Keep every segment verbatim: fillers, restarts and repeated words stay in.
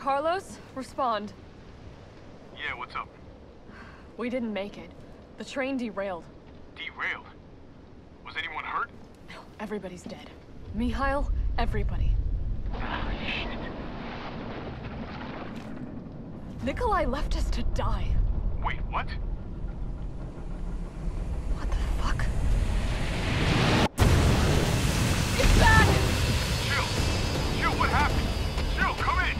Carlos, respond. Yeah, what's up? We didn't make it. The train derailed. Derailed? Was anyone hurt? No, everybody's dead. Mikhail, everybody. Ah, shit. Nikolai left us to die. Wait, what? What the fuck? Get back! Jill! Jill, what happened? Jill, come in!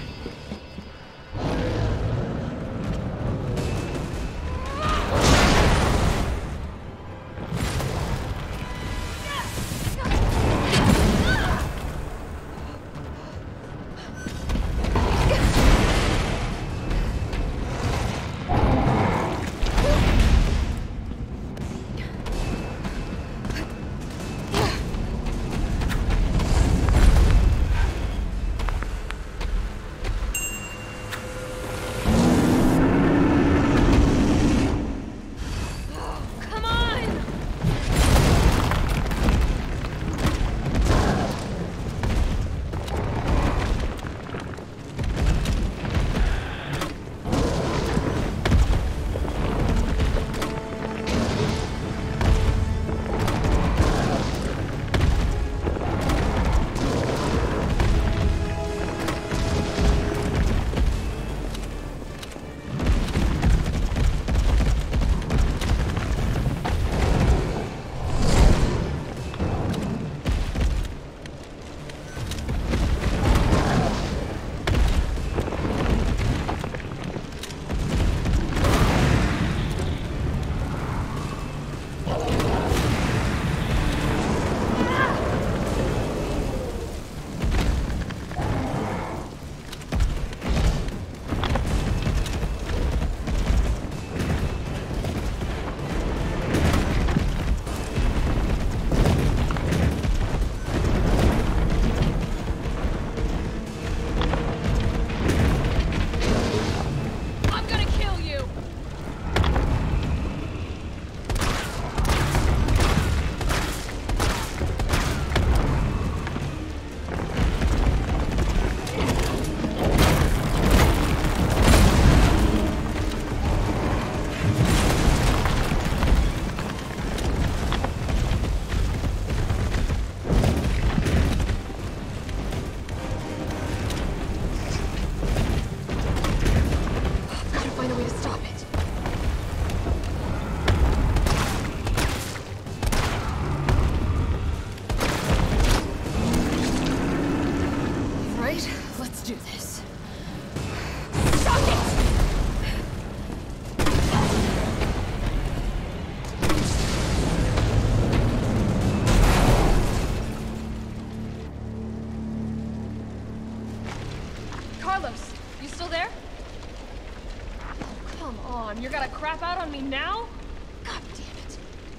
You're gonna crap out on me now? God damn it.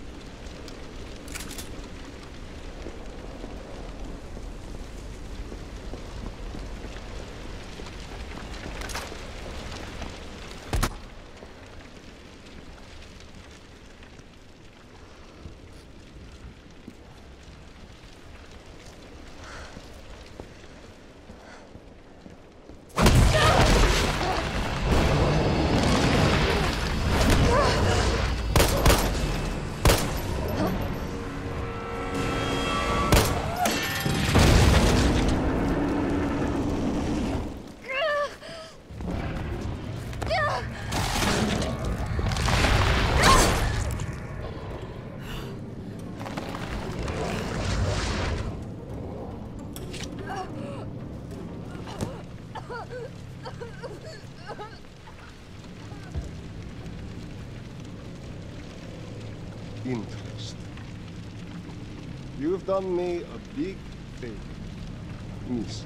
Interest. You've done me a big favor, miss.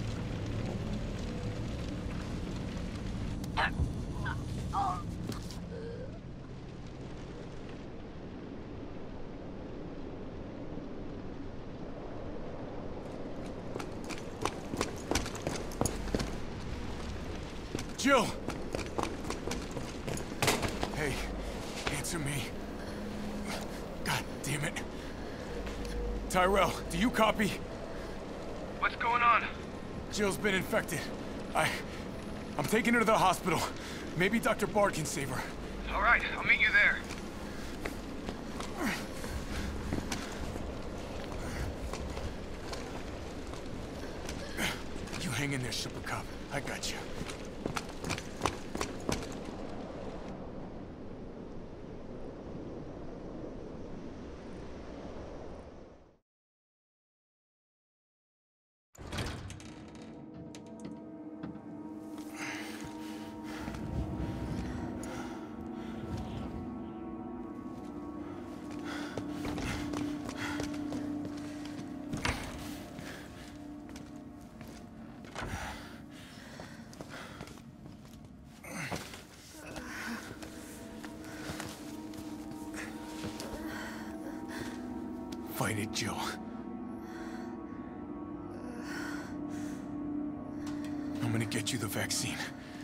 Jill! Hey, answer me. God damn it. Tyrell, do you copy? What's going on? Jill's been infected. I... I'm taking her to the hospital. Maybe Doctor Bard can save her. All right, I'll meet you there. You hang in there, Super Cop. I got you. Fight it, Jill. I'm gonna get you the vaccine.